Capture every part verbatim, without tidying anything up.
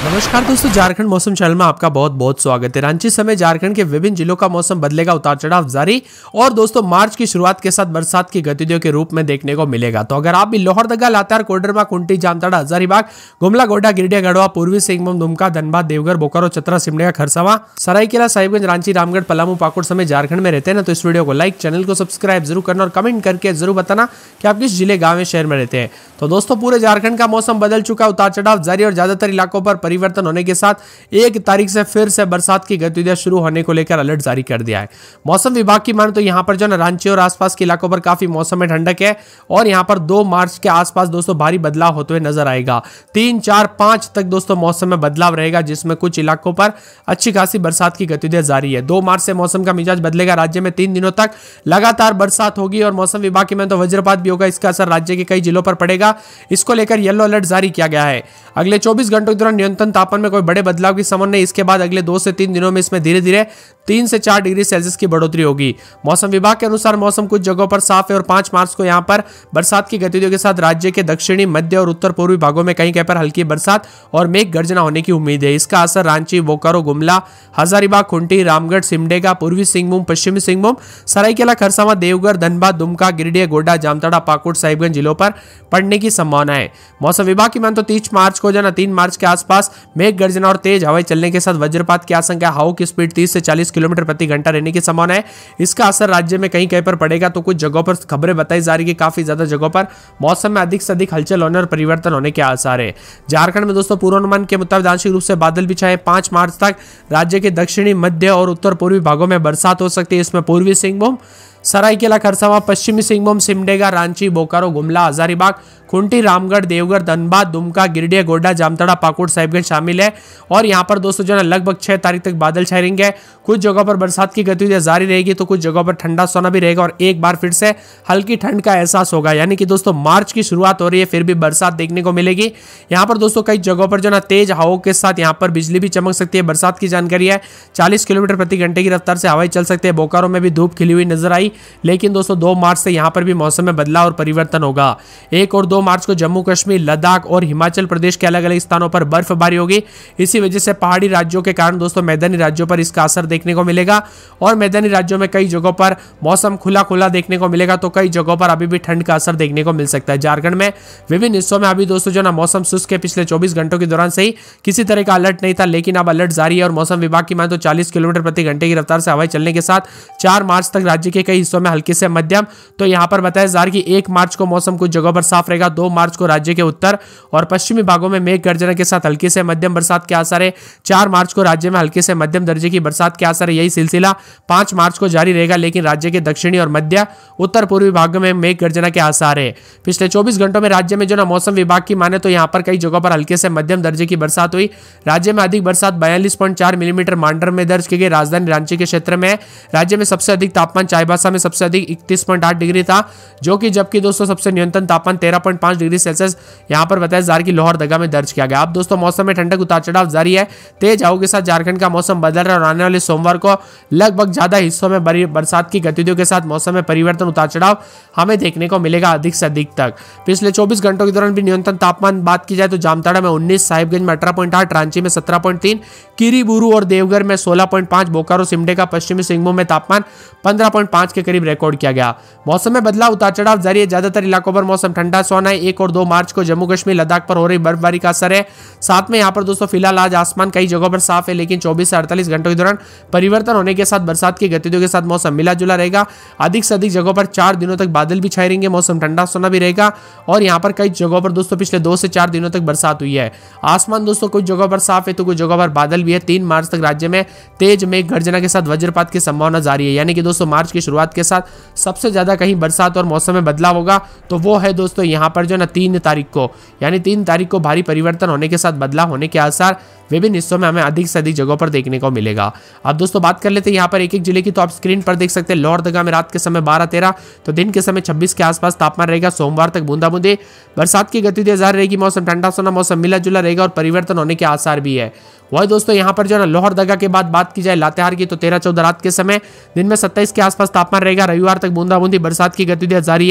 नमस्कार दोस्तों, झारखंड मौसम चैनल में आपका बहुत बहुत स्वागत है। रांची समेत झारखंड के विभिन्न जिलों का मौसम बदलेगा, उतार चढ़ाव जारी। और दोस्तों मार्च की शुरुआत के साथ बरसात की गतिविधियों के रूप में देखने को मिलेगा। तो अगर आप भी लोहरदगा, लातेहार, कोडरमा, कुंटी, जामताड़ा, हजारीबाग, गुमला, गोड्डा, गिरिडीह, गढ़वा, पूर्वी सिंहभूम, दुमका, धनबाद, देवघर, बोकारो, चतरा, सिमडेगा, खरसावां, सरायकेला, साहिबगंज, रांची, रामगढ़, पलामू, पाकुड़ समेत झारखंड में रहते हैं ना, तो इस वीडियो को लाइक, चैनल को सब्सक्राइब जरूर करना और कमेंट करके जरूर बताना कि आप किस जिले, गाँव, शहर में रहते हैं। तो दोस्तों पूरे झारखंड का मौसम बदल चुका, उतार चढ़ाव जारी और ज्यादातर इलाकों पर परिवर्तन होने के साथ एक तारीख से फिर से बरसात की गतिविधियां शुरू होने को लेकर अलर्ट जारी कर दिया है। मौसम विभाग की माने तो यहां पर जो ना रांची और आसपास के इलाकों पर काफी मौसम में ठंडक है और यहां पर दो मार्च के आसपास दोस्तों भारी बदलाव होते हुए नजर आएगा। तीन चार पांच तक दोस्तों मौसम में बदलाव रहेगा, जिसमें कुछ इलाकों पर अच्छी खासी बरसात की गतिविधियां जारी है। दो मार्च से मौसम का मिजाज बदलेगा। राज्य में तीन दिनों तक लगातार बरसात होगी और मौसम विभाग की माने तो वज्रपात भी होगा। इसका असर राज्य के कई जिलों पर पड़ेगा। इसको लेकर येलो अलर्ट जारी किया गया है। अगले चौबीस घंटों के दौरान न्यूनतम तापमान में कोई बड़े बदलाव की संभावना नहीं। इसके बाद अगले दो से तीन दिनों में इसमें धीरे धीरे तीन से चार डिग्री सेल्सियस की बढ़ोतरी होगी। मौसम विभाग के अनुसार मौसम कुछ जगहों पर साफ है और पांच मार्च को यहां पर बरसात की गतिविधियों के साथ राज्य के दक्षिणी, मध्य और उत्तर पूर्वी भागों में कहीं कहीं पर हल्की बरसात और मेघ गर्जना होने की उम्मीद है। इसका असर रांची, बोकारो, गुमला, हजारीबाग, खुंटी, रामगढ़, सिमडेगा, पूर्वी सिंहभूम, पश्चिमी सिंहभूम, सरायकेला, खरसावां, देवघर, धनबाद, दुमका, गिरिडीह, गोड्डा, जामताड़ा, पाकुड़, साहिबगंज जिलों पर पड़ने की संभावना है। मौसम विभाग की मान तो तीस मार्च को जाना तीन मार्च के आसपास मेघ गर्जना और तेज हवाएं चलने के साथ वज्रपात की आशंका। हवाओं की स्पीड तीस से चालीस किलोमीटर प्रति घंटा रहने की संभावना है। इसका असर राज्य में कहीं कहीं पर पड़ेगा। तो कुछ जगहों पर खबरें बताई जा रही है कि काफी ज्यादा जगहों पर मौसम में अधिक से अधिक हलचल होने और परिवर्तन होने के आसार है। झारखंड में दोस्तों पूर्वानुमान के मुताबिक आंशिक रूप से बादल भी छाए। पांच मार्च तक राज्य के दक्षिणी, मध्य और उत्तर पूर्वी भागों में बरसात हो सकती है। इसमें पूर्वी सिंहभूम, सरायकेला, खरसावां, पश्चिमी सिंहभूम, सिमडेगा, रांची, बोकारो, गुमला, हजारीबाग, खुंटी, रामगढ़, देवघर, धनबाद, दुमका, गिरिडीह, गोड्डा, जामताड़ा, पाकुड़, साहिबगंज शामिल है। और यहां पर दोस्तों जो है लगभग छह तारीख तक बादल छाए रहेंगे। कुछ जगहों पर बरसात की गतिविधियां जारी रहेगी तो कुछ जगहों पर ठंडा सोना भी रहेगा और एक बार फिर से हल्की ठंड का एहसास होगा। यानी कि दोस्तों मार्च की शुरुआत हो रही है, फिर भी बरसात देखने को मिलेगी। यहाँ पर दोस्तों कई जगहों पर जो ना तेज हवाओं के साथ यहाँ पर बिजली भी चमक सकती है। बरसात की जानकारी है। चालीस किलोमीटर प्रति घंटे की रफ्तार से हवाएं चल सकते हैं। बोकारो में भी धूप खिली हुई नजर आई, लेकिन दोस्तों दो मार्च से यहाँ पर भी मौसम में बदलाव और परिवर्तन होगा। एक और दो मार्च को जम्मू कश्मीर, लद्दाख और हिमाचल प्रदेश के अलग अलग स्थानों पर बर्फबारी होगी। इसी वजह से पहाड़ी राज्यों के कारण दोस्तों मैदानी राज्यों पर इसका असर देखने को मिलेगा और मैदानी राज्यों में कई जगहों पर मौसम खुला खुला देखने को मिलेगा। तो कई जगहों पर अभी भी ठंड का असर देखने को मिल सकता है। झारखंड में विभिन्न हिस्सों में अभी दोस्तों जो ना मौसम शुष्क है। पिछले चौबीस घंटों के दौरान से ही किसी तरह का अलर्ट नहीं था, लेकिन अब अलर्ट जारी है और मौसम विभाग की माने तो चालीस किलोमीटर प्रति घंटे की रफ्तार से हवाएं चलने के साथ चार मार्च तक राज्य के कई हिस्सों में हल्के से मध्यम। तो यहां पर बताया जा रहा है कि एक मार्च को मौसम कुछ जगहों पर साफ रहेगा। दो मार्च को राज्य के उत्तर और पश्चिमी भागों में मेघ गर्जना के साथ हल्की से मध्यम बरसात के आसार है। चार मार्च को राज्य में हल्के से मध्यम दर्जे की बरसात के आसार है। यही सिलसिला पांच मार्च को जारी रहेगा, लेकिन राज्य के दक्षिणी और मध्य उत्तर पूर्वी भागों में मेघ गर्जना के आसार है। पिछले चौबीस घंटों में राज्य में जो ना मौसम विभाग की माने तो यहां पर कई जगहों पर हल्के से मध्यम दर्जे की बरसात हुई। राज्य में अधिक बरसात बयालीस पॉइंट चार मिलीमीटर मांडर में दर्ज की गई। राजधानी रांची के क्षेत्र में राज्य में सबसे अधिक तापमान चाईबासा में सबसे अधिक इकतीस पॉइंट आठ डिग्री था, जो कि जबकि दोस्तों सबसे न्यूनतम तापमान तेरह पॉइंट पांच डिग्री सेल्सियस यहां पर बताया जा रहा है कि लोहरदगा में दर्ज किया गया। अब दोस्तों मौसम में ठंडक, उतार चढ़ाव जारी है। तेज हवाओं के साथ झारखंड का मौसम बदल रहा है और आने वाले सोमवार को लगभग ज्यादा हिस्सों में बरसात की गतिविधियों के साथ मौसम में परिवर्तन, उतार चढ़ाव हमें देखने को मिलेगा अधिक से अधिक तक। पिछले चौबीस घंटों के दौरान भी न्यूनतम तापमान बात की जाए तो जामताड़ा में उन्नीस, साहिबगंज में अठारह पॉइंट आठ, रांची में सत्रह पॉइंट तीन, किरीबुरू और देवघर में सोलह पॉइंट पांच, बोकारो, सिमडेगा, पश्चिमी सिंहभूम में तापमान पंद्रह पॉइंट पांच के करीब रिकॉर्ड किया गया। मौसम में बदलाव, उतार चढ़ाव जारी है। ज्यादातर इलाकों पर मौसम ठंडा सोना है। एक और दो मार्च को जम्मू कश्मीर, लद्दाख पर हो रही बर्फबारी का असर है। साथ में यहाँ पर दोस्तों फिलहाल आज आसमान कई जगहों पर साफ है, लेकिन चौबीस से अड़तालीस घंटों के दौरान परिवर्तन होने के साथ बरसात की गतिविधियों के साथ मौसम मिला जुला रहेगा। अधिक से अधिक जगहों पर चार दिनों तक बादल भी छाए रहेंगे। मौसम ठंडा सोना भी रहेगा और यहाँ पर कई जगहों पर दोस्तों पिछले दो से चार दिनों तक बरसात हुई है। आसमान दोस्तों कुछ जगहों पर साफ है तो कुछ जगहों पर बादल भी है। तीन मार्च तक राज्य में तेज मेघ गर्जना के साथ वज्रपात की संभावना जारी है। यानी कि दोस्तों मार्च की शुरुआत के साथ सबसे ज्यादा कहीं बरसात और मौसम में बदलाव होगा तो वो है दोस्तों यहाँ पर जो ना तीन तारीख को, यानी तीन तारीख को भारी परिवर्तन होने के साथ बदलाव होने के आसार विभिन्न हिस्सों में हमें अधिक से अधिक जगहों पर देखने को मिलेगा। अब दोस्तों बात कर लेते हैं यहाँ पर एक एक जिले की। तो आप स्क्रीन पर देख सकते हैं लोहरदगा में रात के समय बारह तेरह तो दिन के समय छब्बीस के आसपास तापमान रहेगा। सोमवार तक बूंदाबूंदी बरसात की गतिविधियां जारी रहेगी। मौसम ठंडा सोना, मौसम मिला जुला रहेगा और परिवर्तन होने के आसार भी है। वही दोस्तों यहाँ पर जो है लोहरदगा के बाद बात की जाए लातेहार की तो तेरह चौदह रात के समय दिन में सत्ताईस के आसपास तापमान रहेगा। रविवार तक बूंदाबूंदी बरसात की गतिविधियां जारी है।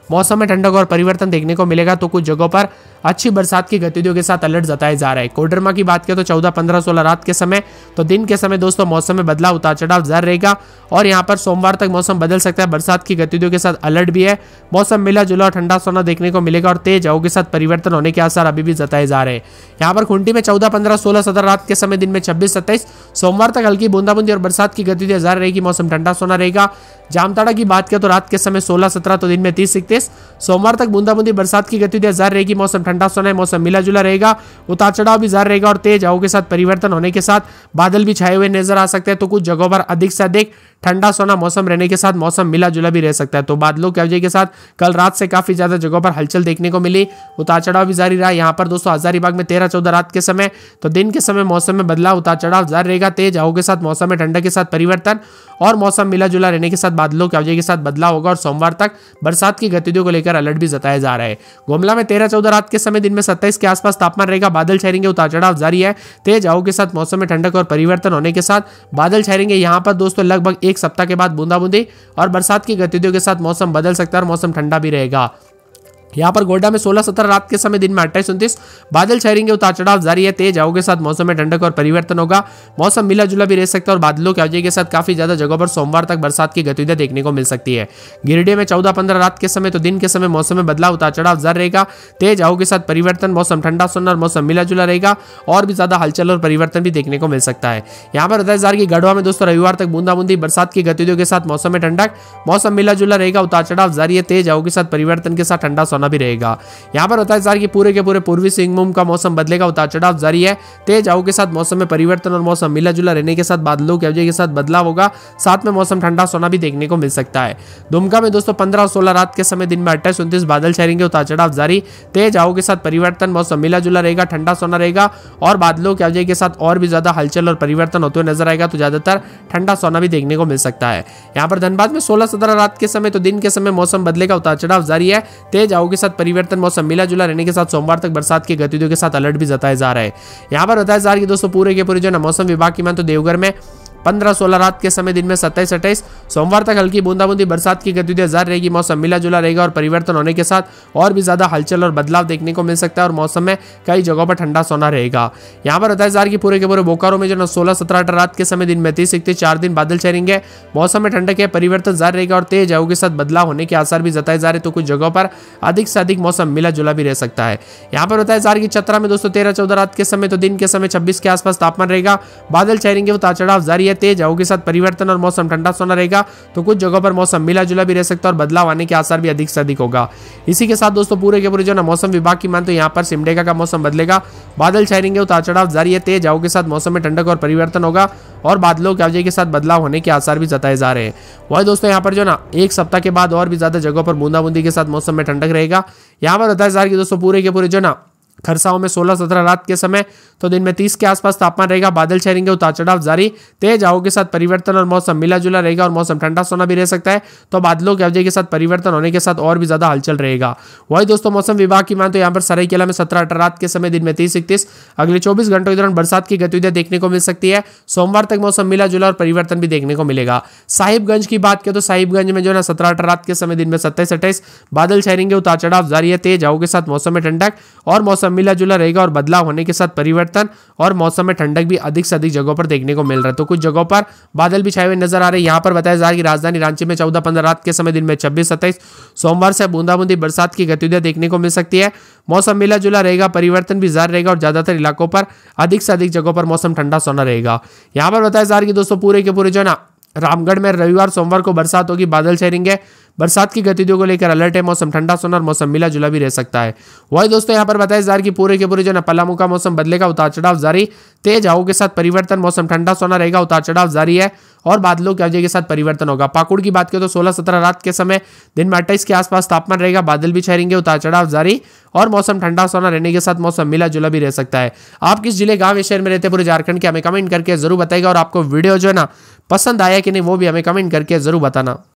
मौसम में ठंडक और परिवर्तन देखने को मिलेगा, तो कुछ जगहों पर अच्छी बरसात की गतिविधियों के साथ अलर्ट जताए जा रहे हैं। कोडरमा की बात करें तो चौदह, पंद्रह, सोलह रात के समय, तो दिन के समय दोस्तों मौसम में बदलाव उतार चढ़ाव जारी रहेगा और यहाँ पर सोमवार तक मौसम बदल सकता है। बरसात की गतिविधियों के साथ अलर्ट भी है। मौसम मिला जुला और ठंडा सोना देखने को मिलेगा और तेज हवाओं के साथ परिवर्तन होने के आसार अभी भी जताए जा रहे हैं। यहाँ पर खूंटी में चौदह, पंद्रह, सोलह, सत्रह रात के समय, दिन में छब्बीस, सत्ताईस, सोमवार तक हल्की बूंदाबूंदी और बरसात की गतिविधियां जारी रहेगी। मौसम ठंडा सोना रहेगा। जामताड़ा की बात करें तो रात के समय सोलह, सत्रह, तो दिन में तीस, इकतीस, सोमवार तक बूंदाबूंदी बरसात की गतिविधियां जारी रहेगी। मौसम ठंडा सोना है। मौसम मिला जुला रहेगा। उतार चढ़ाव भी जारी रहेगा और तेज हवाओं के साथ परिवर्तन होने के साथ बादल भी छाए हुए नजर आ सकते हैं, तो कुछ जगहों पर अधिक से अधिक ठंडा सोना मौसम रहने के साथ मौसम मिला जुला भी रह सकता है। तो बादलों की वजह के साथ कल रात से काफी ज्यादा जगहों पर हलचल देखने को मिली। उतार चढ़ाव भी जारी रहा। यहाँ पर दोस्तों हजारीबाग में तेरह, चौदह रात के समय, तो दिन के समय मौसम में बदलाव उतार चढ़ाव जारी रहेगा। तेज हवाओं के साथ मौसम में ठंडक के साथ परिवर्तन और मौसम मिला जुला रहने के साथ बादलों की वजह के साथ बदलाव होगा और सोमवार तक बरसात की गतिविधियों को लेकर अलर्ट भी जताया जा रहा है। गुमला में तेरह, चौदह रात के समय, दिन में सत्ताईस के आसपास तापमान रहेगा। बादल छाएंगे। उतार चढ़ाव जारी है। तेज हवाओं के साथ मौसम में ठंडक और परिवर्तन होने के साथ बादल छाएंगे। यहाँ पर दोस्तों लगभग एक सप्ताह के बाद बूंदाबूंदी और बरसात की गतिविधियों के साथ मौसम बदल सकता है और मौसम ठंडा भी रहेगा। यहाँ पर गोड्डा में सोलह, सत्रह रात के समय, दिन में अट्ठाईस, उनतीस, बादल छाएंगे। उतार चढ़ाव जारी है। तेज हवाओं के साथ मौसम में ठंडक और परिवर्तन होगा। मौसम मिला जुला भी रह सकता है और बादलों की वजह के साथ काफी ज्यादा जगहों पर सोमवार तक बरसात की गतिविधियां देखने को मिल सकती है। गिरिडीह में चौदह, पंद्रह रात के समय, तो दिन के समय मौसम में बदलाव उतार चढ़ाव जारी रहेगा। तेज हवाओं के साथ परिवर्तन, मौसम ठंडा सोना और मौसम मिला जुला रहेगा और भी ज्यादा हलचल और परिवर्तन भी देखने को मिल सकता है। यहाँ पर बताया जा रहा है कि गढ़वा में दोस्तों रविवार तक बूंदाबूंदी बरसात की गतिविधियों के साथ मौसम में ठंडक, मौसम मिला जुला रहेगा। उतार चढ़ाव जारी है। तेज हवाओं के साथ परिवर्तन के साथ ठंडा सोना भी रहेगा। यहाँ पर बताया जा रहा है कि पूरे के पूरे पूर्वी सिंहभूम का मौसम बदलेगा। उतार चढ़ाव जारी है। तेज हवाओं के साथ मौसम में परिवर्तन और मौसम मिला जुला रहने के साथ बादलों की वजह के साथ बदलाव होगा। साथ में मौसम ठंडा सोना भी देखने को मिल सकता है। दुमका में दोस्तों पंद्रह और सोलह रात के समय, दिन में अट्ठाईस, उनतीस, बादल छाएंगे। उतार चढ़ाव जारी। तेज हवाओं के साथ परिवर्तन, मौसम मिला जुला रहेगा। ठंडा सोना रहेगा और बादलों की वजह के साथ और भी ज्यादा हलचल और परिवर्तन होते हुए नजर आएगा, तो ज्यादातर ठंडा सोना भी देखने को मिल सकता है। यहाँ पर धनबाद में सोलह, सत्रह रात के समय, तो दिन के समय मौसम बदलेगा। उतार चढ़ाव जारी है। तेज हवाओं के साथ परिवर्तन, मौसम मिला जुला रहने के साथ सोमवार तक बरसात की गतिविधियों के साथ अलर्ट भी जताया जा रहा है। यहाँ पर बताया जा रहा है कि दोस्तों पूरे के पूरे जो ना मौसम विभाग की मान तो देवघर में पंद्रह, सोलह रात के समय, दिन में सत्ताईस, अट्ठाईस, सोमवार तक हल्की बूंदाबूंदी बरसात की गतिविधियां जारी रहेगी। मौसम मिला जुला रहेगा और परिवर्तन होने के साथ और भी ज्यादा हलचल और बदलाव देखने को मिल सकता है और मौसम में कई जगहों पर ठंडा सोना रहेगा। यहाँ पर बताया जा रहा है कि पूरे के पूरे बोकारो में जो ना सोलह, सत्रह, अठारह रात के समय, दिन में तीस, इकतीस, चार दिन बादल छाएंगे। मौसम में ठंडक है, परिवर्तन जारी रहेगा और तेज हवाओं के साथ बदलाव होने के आसार भी जताए जा रहे, तो कुछ जगहों पर अधिक से अधिक मौसम मिला जुला भी रह सकता है। यहाँ पर बताया जा रहा है कि चतरा में दोस्तों तेरह, चौदह रात के समय, तो दिन के समय छब्बीस के आसपास तापमान रहेगा। बादल छाएंगे। उतार चढ़ाव जारी है। तेज हवाओं के साथ परिवर्तन और मौसम ठंडा सोना रहेगा, तो कुछ जगहों पर मौसम मिला जुला भी रह सकता है और बदलाव आने के आसार भी अधिक से अधिक होगा। इसी के साथ दोस्तों पूरे के पूरे जो ना मौसम विभाग की मान तो यहाँ पर सिमडेगा का मौसम बदलेगा। बादल छाएंगे। उतार चढ़ाव जारी है। तेज हवाओं के साथ मौसम में ठंडक और परिवर्तन होगा और बादलों की वजह के साथ बदलाव होने के आसार भी जताए जा रहे हैं। वही दोस्तों यहाँ पर जो ना एक सप्ताह के बाद और भी ज्यादा जगहों पर बूंदाबूंदी के साथ मौसम में ठंडक रहेगा। यहाँ पर बताया जा रहा है कि दोस्तों पूरे के पूरे जो ना खरसाओं में सोलह, सत्रह रात के समय, तो दिन में तीस के आसपास तापमान रहेगा। बादल छाएंगे। उतार चढ़ाव जारी। तेज हवाओं के साथ परिवर्तन और मौसम मिला जुला रहेगा और मौसम ठंडा सोना भी रह सकता है, तो बादलों की वजह के साथ परिवर्तन होने के साथ और भी ज्यादा हलचल रहेगा। वही दोस्तों मौसम विभाग की मान तो यहाँ पर सरायकेला में सत्रह, अठारह रात के समय, दिन में तीस, इकतीस, अगले चौबीस घंटों के दौरान बरसात की गतिविधियां देखने को मिल सकती है। सोमवार तक मौसम मिला जुला और परिवर्तन भी देखने को मिलेगा। साहिबगंज की बात करें तो साहिबगंज में जो है सत्रह, अठारह रात के समय, दिन में सत्ताईस, अट्ठाईस, बादल छाएंगे। उतार चढ़ाव जारी है। तेज हवाओं के साथ मौसम में ठंडक और मौसम मिला जुला रहेगा और बदलाव होने के साथ परिवर्तन और मौसम में ठंडक भी अधिक से अधिक जगहों पर देखने को मिल रहा है, तो कुछ जगहों पर बादल भी छाए हुए नजर आ रहे हैं। यहाँ पर बताया जा रहा है कि राजधानी रांची में चौदह, पंद्रह रात के समय, दिन में छब्बीस, सत्ताईस, सोमवार से बूंदाबूंदी बरसात की गतिविधियां देखने को मिल सकती है। मौसम मिला जुला रहेगा, परिवर्तन भी जारी रहेगा और ज्यादातर इलाकों पर अधिक से अधिक जगहों पर मौसम ठंडा सोना रहेगा। यहाँ पर बताया जा रहा है कि दोस्तों पूरे के पूरे जो ना रामगढ़ में रविवार, सोमवार को बरसात होगी। बादल छाएंगे। बरसात की गतिविधियों को लेकर अलर्ट है। मौसम ठंडा सोना और मौसम मिला जुला भी रह सकता है। वही दोस्तों यहाँ पर बताया जा रहा है कि पूरे के पूरे जो ना पलामू का मौसम बदलेगा। उतार चढ़ाव जारी। तेज हवाओं के साथ परिवर्तन, मौसम ठंडा सोना रहेगा। उतार चढ़ाव जारी है और बादलों की वजह के साथ परिवर्तन होगा। पाकुड़ की बात करें तो सोलह, सत्रह रात के समय, दिन में अट्ठाईस के आसपास तापमान रहेगा। बादल भी छाएंगे। उतार चढ़ाव जारी और मौसम ठंडा सोना रहने के साथ मौसम मिला जुला भी रह सकता है। आप किस जिले, गाँव या शहर में रहते हैं पूरे झारखंड के, हमें कमेंट करके जरूर बताएगा और आपको वीडियो जो है ना पसंद आया कि नहीं वो भी हमें कमेंट करके जरूर बताना।